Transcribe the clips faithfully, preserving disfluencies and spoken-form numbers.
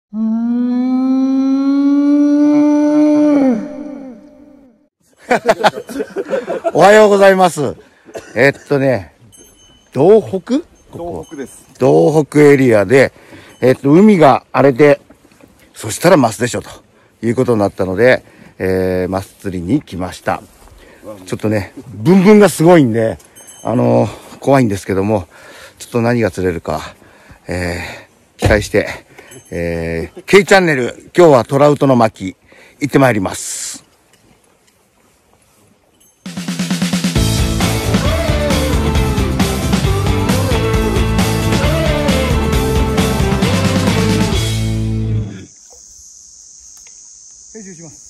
うーんおはようございます。えっとね、道北道北です。 道北エリアで、えっと、海が荒れて、そしたらマスでしょということになったので、えー、マス釣りに来ました。ちょっとね、ブンブンがすごいんで、あのー、怖いんですけども、ちょっと何が釣れるか、えー、期待して、えー、K チャンネル、今日はトラウトの巻、行ってまいります。編集します。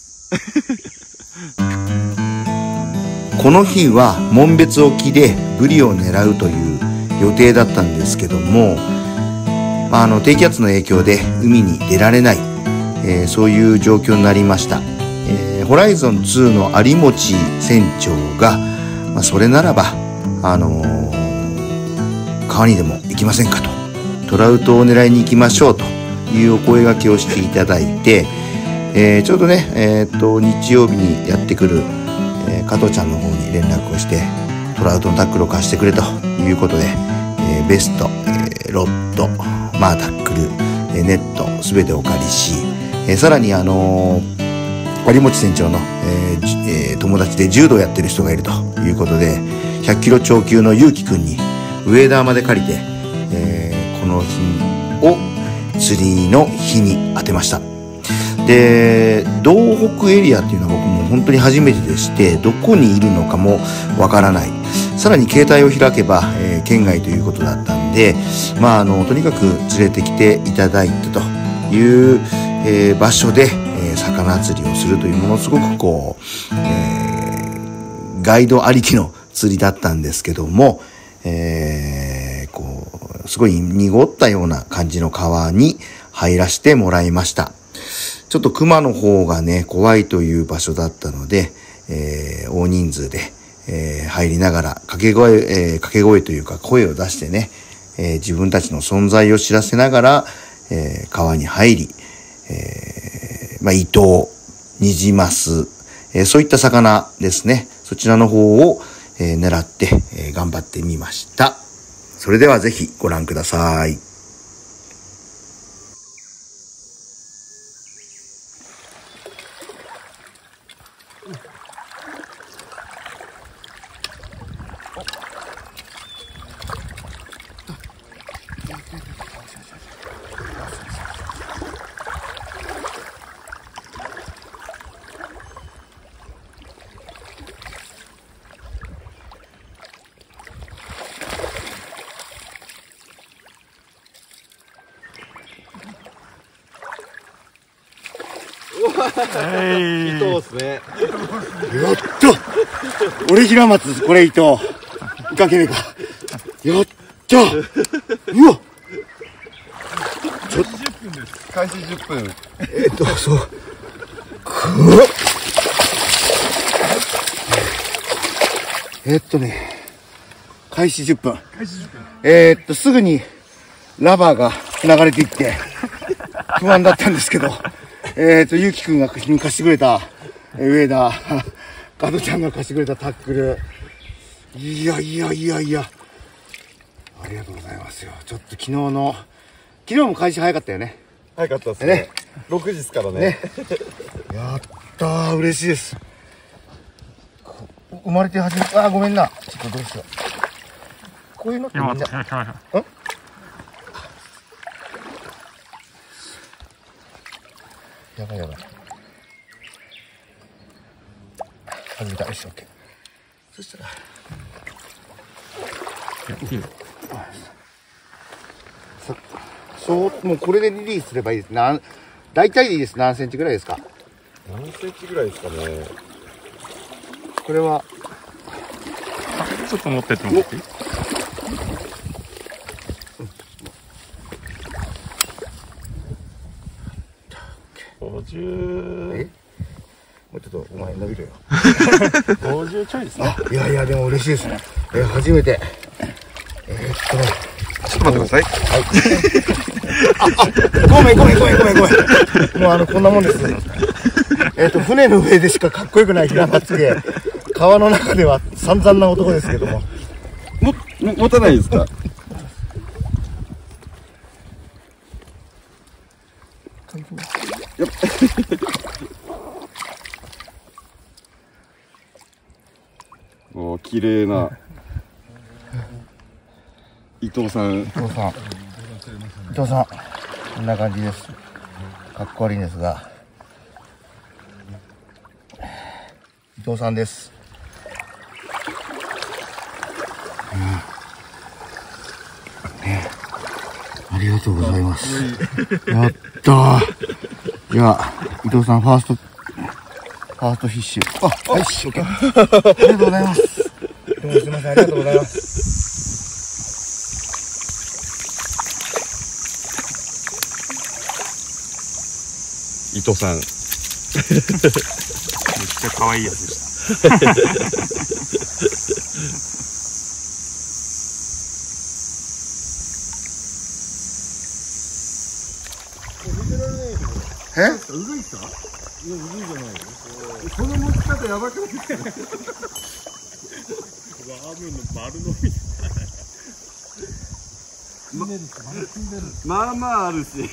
この日は紋別沖でブリを狙うという予定だったんですけども、あの低気圧の影響で海に出られない、えー、そういう状況になりました。えー、ホライゾンツーの有持船長が、まあ、それならば、あのー、川にでも行きませんかと、トラウトを狙いに行きましょうというお声掛けをしていただいて、えー、ちょうどね、えー、っと日曜日にやってくる、えー、加藤ちゃんの方に連絡をしてトラウトのタックルを貸してくれということで、えー、ベスト、えー、ロッド、まあタックル、えー、ネットすべてお借りし、えー、さらにあのー、有持船長の、えーえー、友達で柔道やってる人がいるということでひゃっキロ超級のゆうきくんにウェーダーまで借りて、えー、この日を釣りの日に当てました。で、道北エリアっていうのは僕も本当に初めてでして、どこにいるのかもわからない。さらに携帯を開けば、えー、県外ということだったんで、まああのとにかく連れてきていただいたという、えー、場所で、えー、魚釣りをするというものすごくこう、えー、ガイドありきの釣りだったんですけども、えー、こうすごい濁ったような感じの川に入らせてもらいました。ちょっと熊の方がね、怖いという場所だったので、えー、大人数で、えー、入りながら、掛け声、えー、掛け声というか声を出してね、えー、自分たちの存在を知らせながら、えー、川に入り、えー、まあ、イトウ、ニジマス、えー、そういった魚ですね。そちらの方を、えー、狙って、えー、頑張ってみました。それではぜひご覧ください。 伊藤ですね。 やった俺平松、これ伊藤。いかけねえか。やったうわちょっと。 開始じゅっぷん。 えっと、そう。くわっえっとね、開始じゅっぷん。開始じゅっぷん。えー、っと、すぐにラバーが流れていって、不安だったんですけど、えー、っと、ゆうきくんが貸してくれた、ウェーダー、加藤ちゃんが貸してくれたタックル。いやいやいやいや。ありがとうございますよ。ちょっと昨日の、昨日も開始早かったよね。 早かったですね。ねろくじですからね。ねやったー、嬉しいです。生まれて初めて、あー、ごめんな。ちょっとどうしよう。こういうのってみんな。んやばいやばい。始めた。よし、オッケー。そしたら。いいよ。そう、もうこれでリリースすればいいです。なん、大体でいいです。何センチぐらいですか。 何センチぐらいですかね。 これは。 ちょっと持ってってもらっていい？ごじゅう。 え？もうちょっとお前伸びるよ。 ごじゅうちょいですね。 いやいや、でも嬉しいですね。えー、初めて。えー、っとね。 ちょっと待ってください。 はい。 ごめんごめんごめんごめんごめん。もうあの、こんなもんです。えっと、船の上でしかかっこよくない平松家。川の中では散々な男ですけども。 も、も持たないですか？よっ。おー、綺麗な。伊藤さん。 伊藤さん。伊藤さん。こんな感じです。かっこ悪いんですが。伊藤さんです。ね、ありがとうございます。やったー。じゃあ、伊藤さん、ファースト、ファーストフィッシュ。あ、はい、オッケー。ありがとうございます。どうもすみません、ありがとうございます。 伊藤さん。 めっちゃ可愛いやつでした。 え？ うぐいっすか？いや、うぐいじゃないよ。この持ち方やばくないですか？ ワームの丸のみ。 ま、まあまああるし。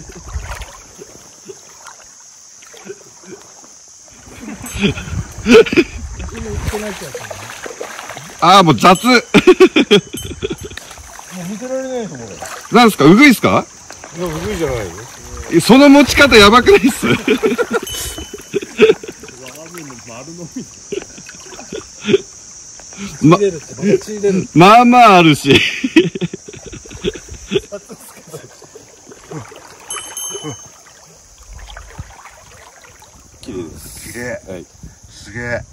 ああ、もう雑。もう見てられないと思う。 なんですか、うぐいっすか？ いや、うぐいじゃないよ。 その持ち方やばくないっす？ ワームの丸のみ。 ま、まあまああるし。綺麗です。 綺麗。 はい。 すげえ。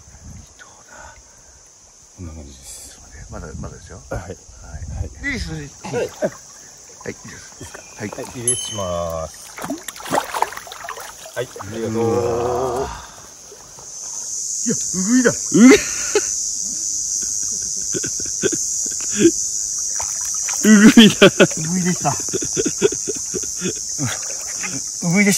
こんな感じです。 まだ、まだですよ。 はい。 はい。リリース。はい。はい。いいですか。はい。 リリースします。はい。ありがとう。 いや、うぐいだ。 うぐい。うぐいだ。 うぐいでした。うぐいでした。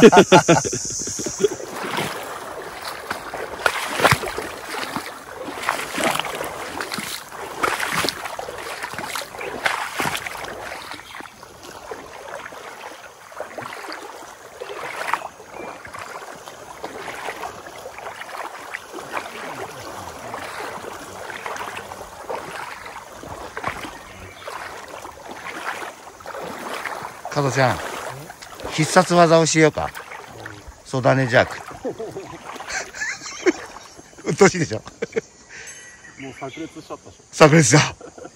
加藤ちゃん、必殺技をしようか。ソダネジャーク。うっとうしいでしょ。 もう炸裂しちゃったでしょ。 炸裂だ。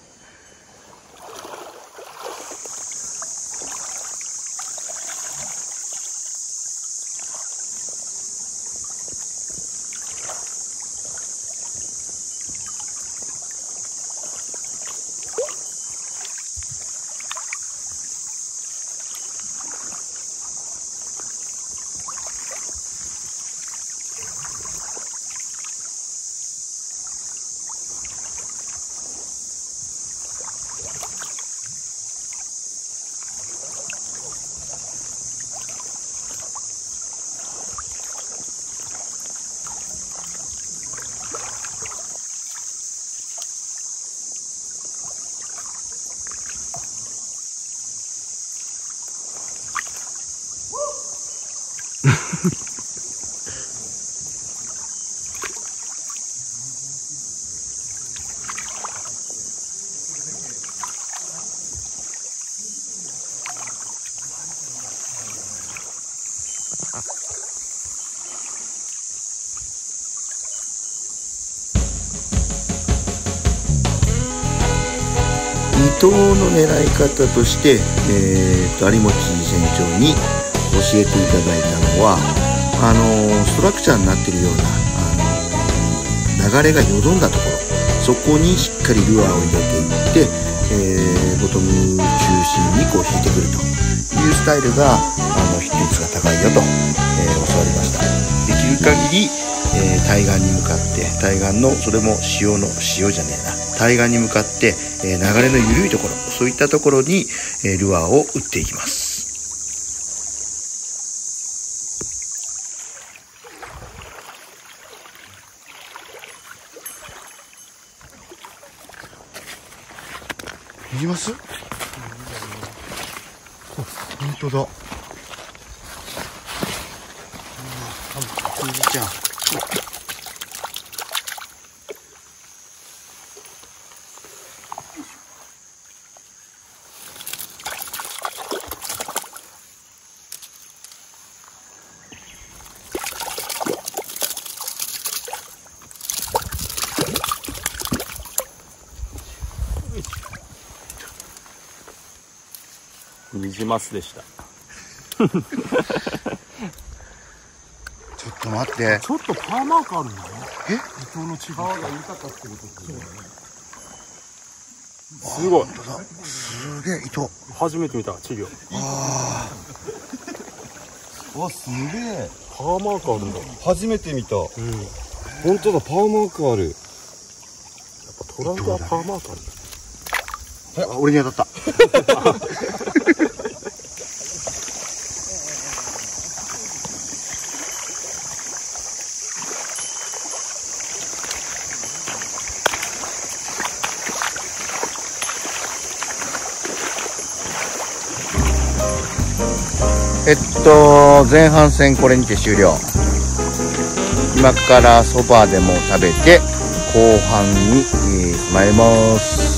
伊藤の狙い方として、えー、と有持船長に教えていただいたのはあのストラクチャーになっているようなあの流れがよどんだところ、そこにしっかりルアーを入れていって、えー、ボトム中心にこう引いてくるというスタイルがあのヒット率が高いよと、えー、教わりました。できる限り、えー、対岸に向かって対岸のそれも潮の潮じゃねえな対岸に向かって、えー、流れの緩いところ、そういったところに、えー、ルアーを打っていきます。 見えます？本当だ。じゃん。 ニジマスでした。 ちょっと待って。 ちょっとパーマークあるんだね。 え？ 糸の違川が豊かってことですね。 すごい。 本当だ。すげえ糸。 初めて見た稚魚。 あわ、すげえ。 パーマークあるんだ。 初めて見た。 うん。やっ本当だ、パーマークある。 ぱトラウトはパーマークあるんだ。 あ、俺に当たった。えっと、前半戦これにて終了。今からそばでも食べて、後半に、えー、参ります。